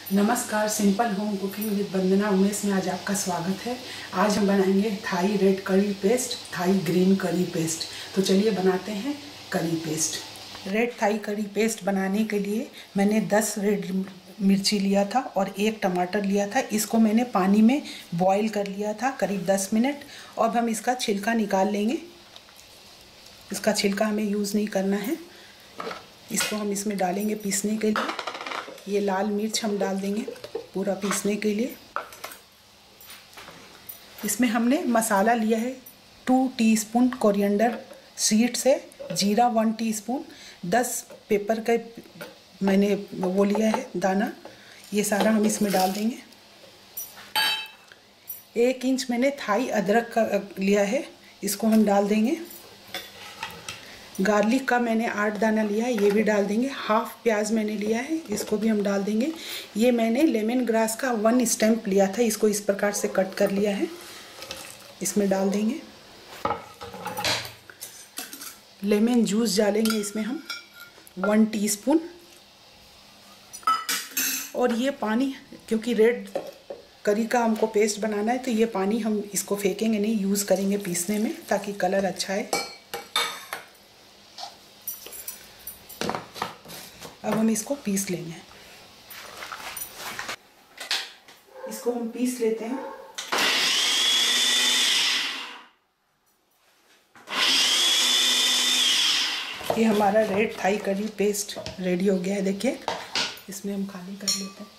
नमस्कार, simple home cooking with Vandana Umesh में आज आपका स्वागत है। आज हम बनाएंगे Thai red curry paste, Thai green curry paste. तो चलिए बनाते हैं curry paste. Red Thai curry paste बनाने के लिए मैंने 10 रेड मिर्ची लिया था और 1 टमाटर लिया था। इसको मैंने पानी में बॉईल कर लिया था करीब 10 मिनट। अब हम इसका छिलका निकाल लेंगे। इसका छिलका हमें यूज़ नहीं करना है। इसको हम इसमें डालेंगे पीसने के लिए। ये लाल मिर्च हम डाल देंगे पूरा पीसने के लिए। इसमें हमने मसाला लिया है 2 टीस्पून कोरिएंडर सीड्स है, जीरा 1 टीस्पून, 10 पेपर का मैंने वो लिया है दाना। ये सारा हम इसमें डाल देंगे। 1 इंच मैंने थाई अदरक का लिया है, इसको हम डाल देंगे। गार्लिक का मैंने 8 दाना लिया है, ये भी डाल देंगे। हाफ प्याज मैंने लिया है, इसको भी हम डाल देंगे। ये मैंने लेमन ग्रास का 1 स्टेम्प लिया था, इसको इस प्रकार से कट कर लिया है, इसमें डाल देंगे। लेमन जूस डालेंगे इसमें हम 1 टीस्पून। और ये पानी, क्योंकि रेड करी का हमको पेस्ट बनाना है तो ये पानी हम इसको फेंकेंगे नहीं, यूज़ करेंगे पीसने में ताकि कलर अच्छा है। अब हम इसको पीस लेंगे। इसको हम पीस लेते हैं। ये हमारा red Thai curry paste ready हो गया है। देखिए, इसमें हम खाली कर लेते हैं।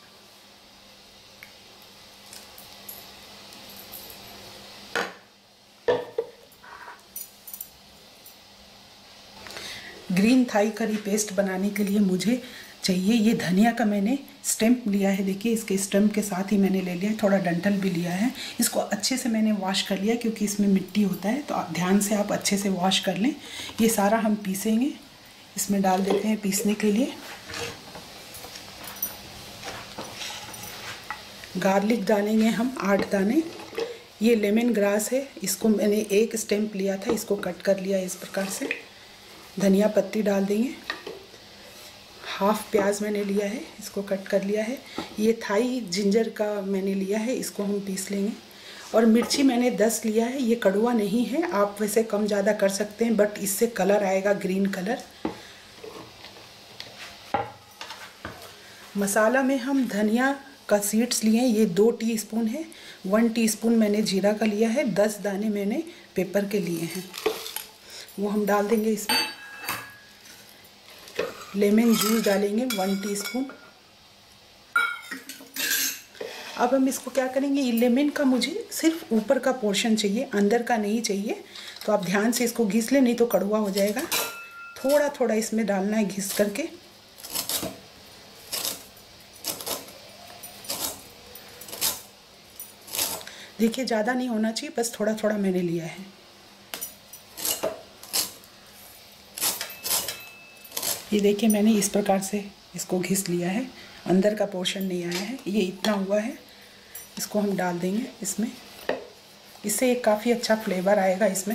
ग्रीन थाई करी पेस्ट बनाने के लिए मुझे चाहिए ये धनिया का मैंने स्टेम्प लिया है। देखिए, इसके स्टेम्प के साथ ही मैंने ले लिया है। थोड़ा डंठल भी लिया है। इसको अच्छे से मैंने वॉश कर लिया क्योंकि इसमें मिट्टी होता है, तो आप ध्यान से आप अच्छे से वॉश कर लें। ये सारा हम पीसेंगे, इसमें डाल देते हैं पीसने के लिए। गार्लिक डालेंगे हम 8 दाने। ये लेमन ग्रास है, इसको मैंने 1 स्टेम्प लिया था, इसको कट कर लिया इस प्रकार से। धनिया पत्ती डाल देंगे। हाफ प्याज मैंने लिया है, इसको कट कर लिया है। ये थाई जिंजर का मैंने लिया है, इसको हम पीस लेंगे। और मिर्ची मैंने 10 लिया है। ये कड़वा नहीं है, आप वैसे कम ज़्यादा कर सकते हैं, बट इससे कलर आएगा ग्रीन कलर। मसाला में हम धनिया का सीड्स लिए हैं, ये 2 टीस्पून है। 1 टीस्पून मैंने जीरा का लिया है। 10 दाने मैंने पेपर के लिए हैं, वो हम डाल देंगे इसमें। लेमन जूस डालेंगे 1 टीस्पून। अब हम इसको क्या करेंगे, ये लेमन का मुझे सिर्फ ऊपर का पोर्शन चाहिए, अंदर का नहीं चाहिए। तो आप ध्यान से इसको घिस लें, नहीं तो कड़वा हो जाएगा। थोड़ा थोड़ा इसमें डालना है घिस करके। देखिए, ज़्यादा नहीं होना चाहिए, बस थोड़ा थोड़ा मैंने लिया है। ये देखिए, मैंने इस प्रकार से इसको घिस लिया है, अंदर का पोर्शन नहीं आया है, ये इतना हुआ है। इसको हम डाल देंगे इसमें। इससे एक काफ़ी अच्छा फ्लेवर आएगा इसमें।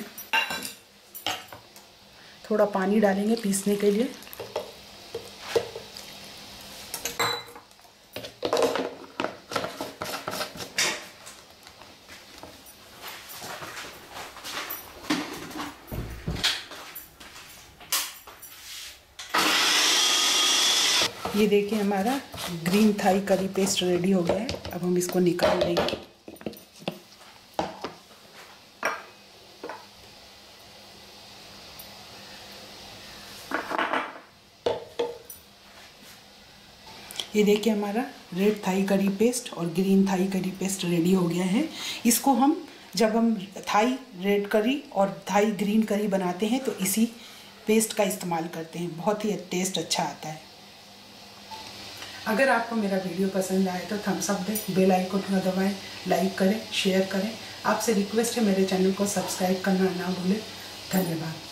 थोड़ा पानी डालेंगे पीसने के लिए। ये देखिए, हमारा green Thai curry paste ready हो गया है। अब हम इसको निकाल लेंगे। ये देखिए, हमारा रेड थाई करी पेस्ट और green Thai curry paste ready हो गया है। इसको हम जब हम थाई रेड करी और थाई ग्रीन करी बनाते हैं तो इसी पेस्ट का इस्तेमाल करते हैं। बहुत ही टेस्ट अच्छा आता है। अगर आपको मेरा वीडियो पसंद आए तो थम्स अप दें, बेल आइकन को दबाएं, लाइक करें, शेयर करें। आपसे रिक्वेस्ट है, मेरे चैनल को सब्सक्राइब करना ना भूलें। धन्यवाद।